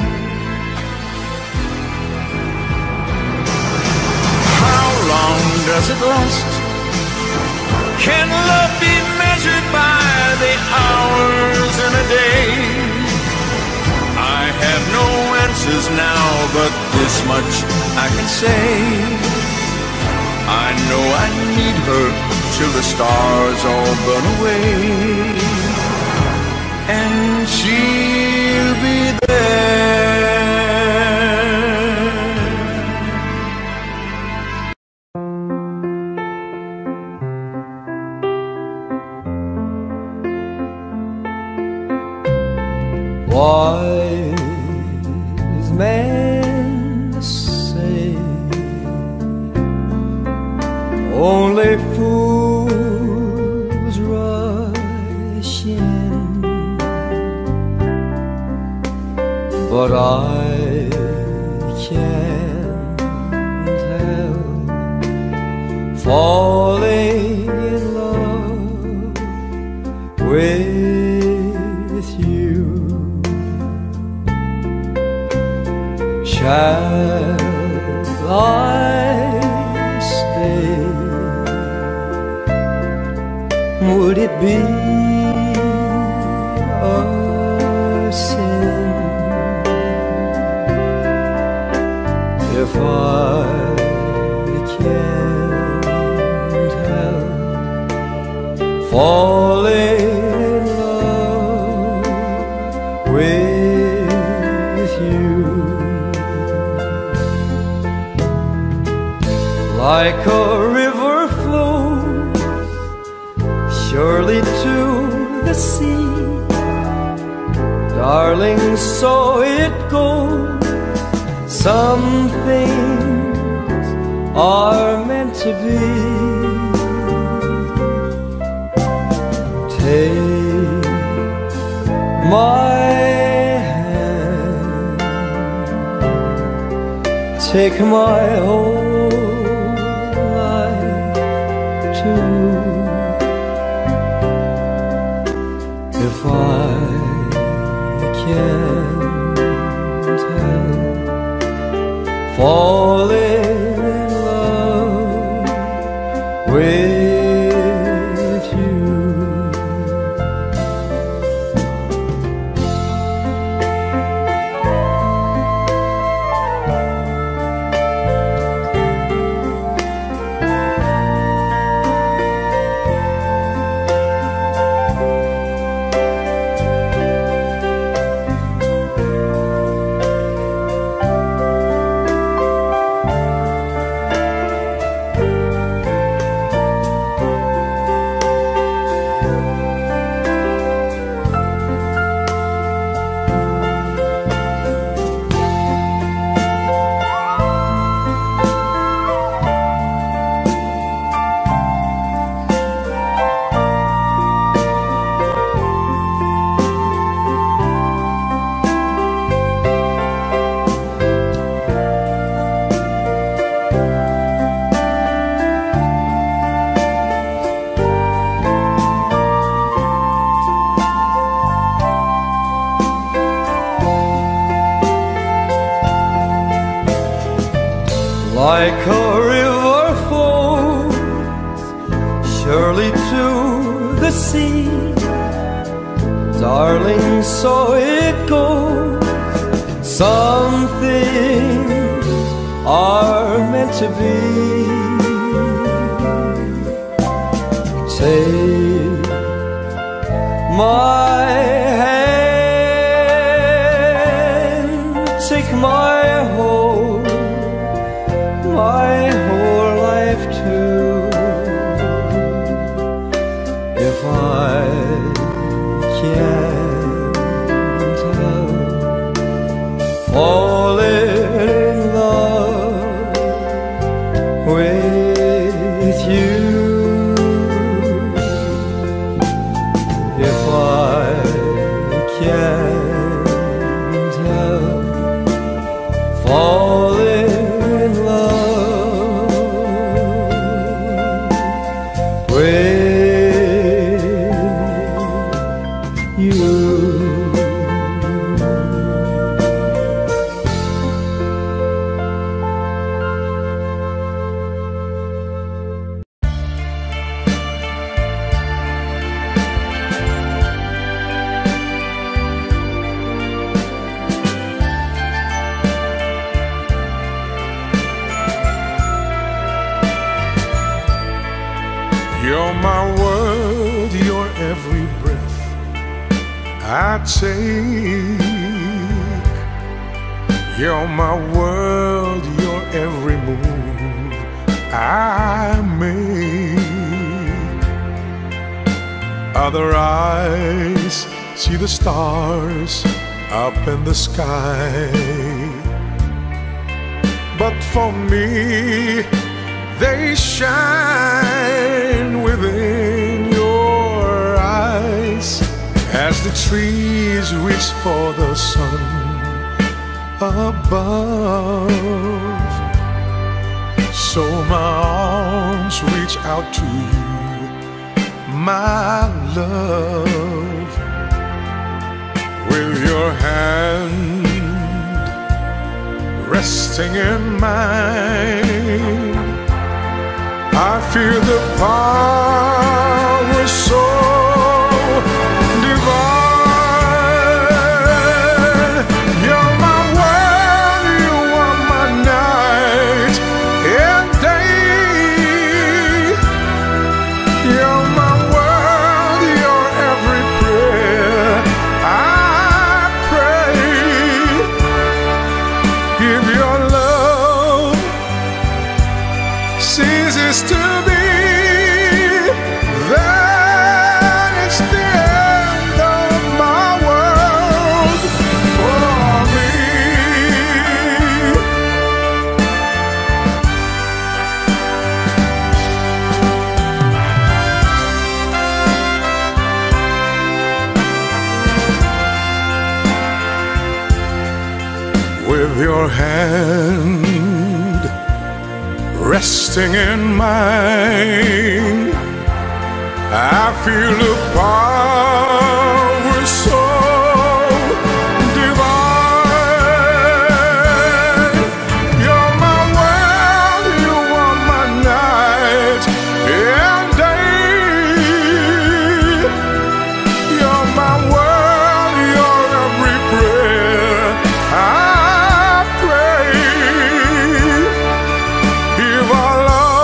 Speaker 4: How long does it last? Can love be measured by the hours in a day? I have no answers now, but this much I can say. I know I need her till the stars all burn away, and she'll be there.
Speaker 3: Wise men say only fools rush in, but I can't help falling in love with you. Shall I stay? Would it be a sin if I can't help falling in love with you? Like a river flows surely to the sea, darling, so it goes. Some things are meant to be. Take my hand, take my whole life too. If I can't help falling in love with you. like a river flows surely to the sea. Darling, so it goes. Some things are meant to be. Take my hand, take my whole, my whole life too. If I can't help falling in love with you, if I can't help falling in love with you.
Speaker 2: You're my world, you're every breath I take. You're my world, you're every move I make. Other eyes see the stars up in the sky, but for me they shine within your eyes as the trees reach for the sun above. So my arms reach out to you, my love, with your hand resting in mine. I feel the power so divine. You're my world, you are my night and day. You're my world, you're every prayer I pray. Give your love ceases to be, then it's the end of my world for me. With your hand resting in mine, I feel a power so divine. You're my world, you are my night and day. You're my world, you're every prayer I pray. If our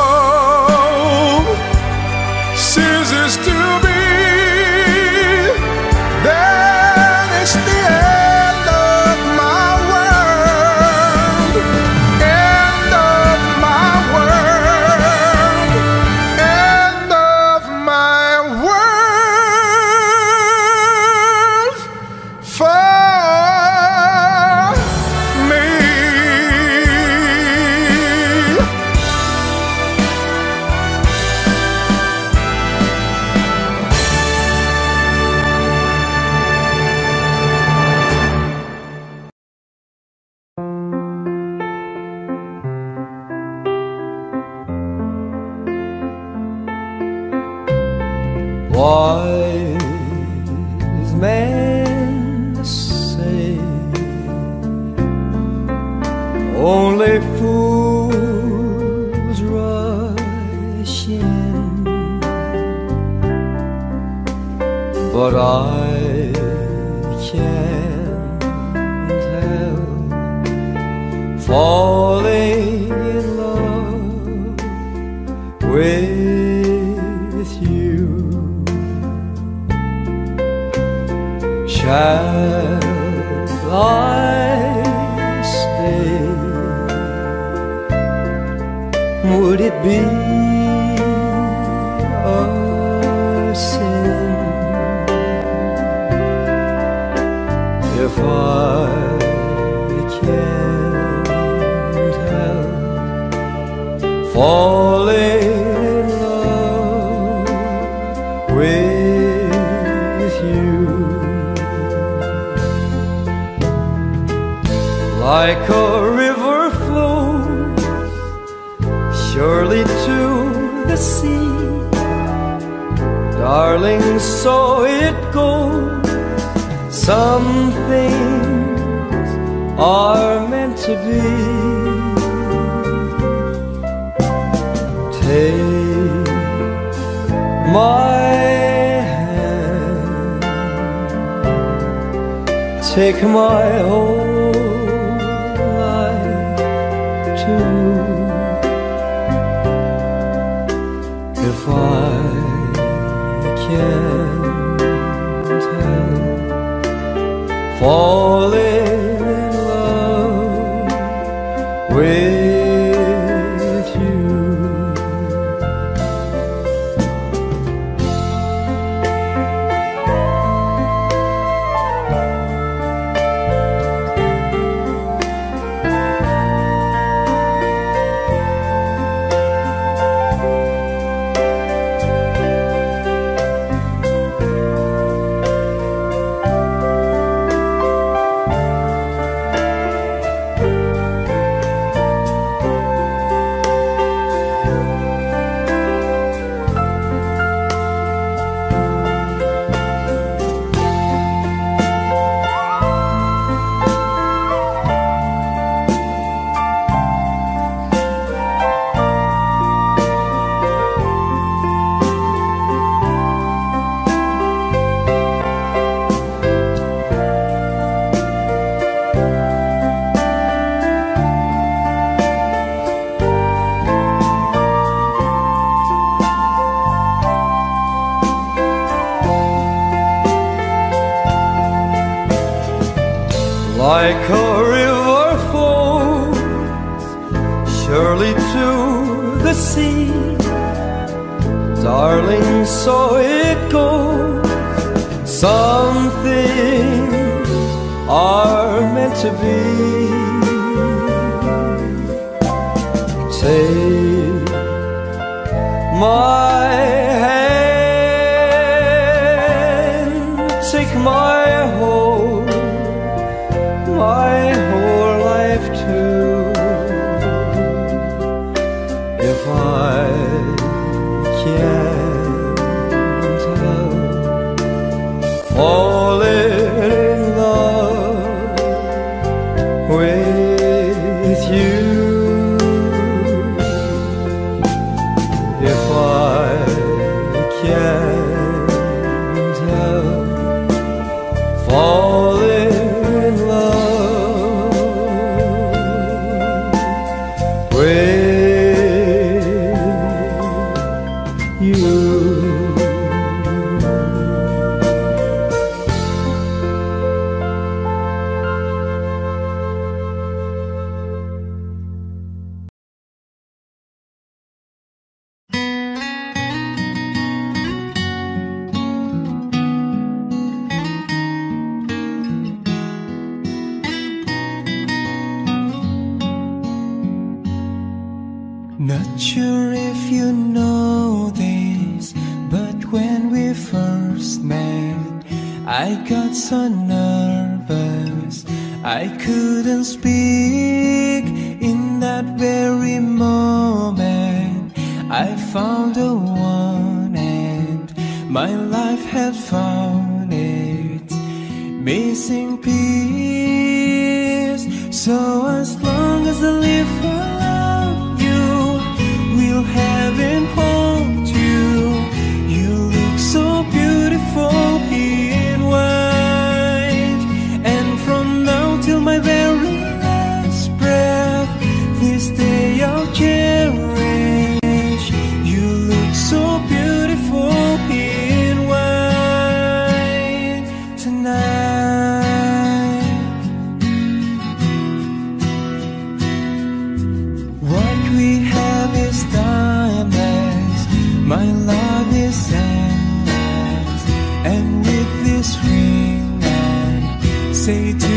Speaker 2: love ceases to be,
Speaker 3: I can't help falling in love with you. Shall I stay? Would it be a sin if I can't help falling in love with you? Like a river flows surely to the sea, darling, so it goes. Some things are meant to be. Take my hand, take my whole life too. If I can't help falling in love with you. Like a river flows surely to the sea, darling, so it goes. Some things are meant to be. Take my hand, take my whole, my whole life too. If I can't help falling in love with you, if I can't help falling in love with you.
Speaker 1: Not sure if you know this, but when we first met, I got so nervous I couldn't speak. In that very moment I found the one, and my life had found its missing piece. So as long as I live for love you, will heaven hold you. You look so beautiful in
Speaker 3: tonight. What we have is timeless, my love is endless, and with this ring I say to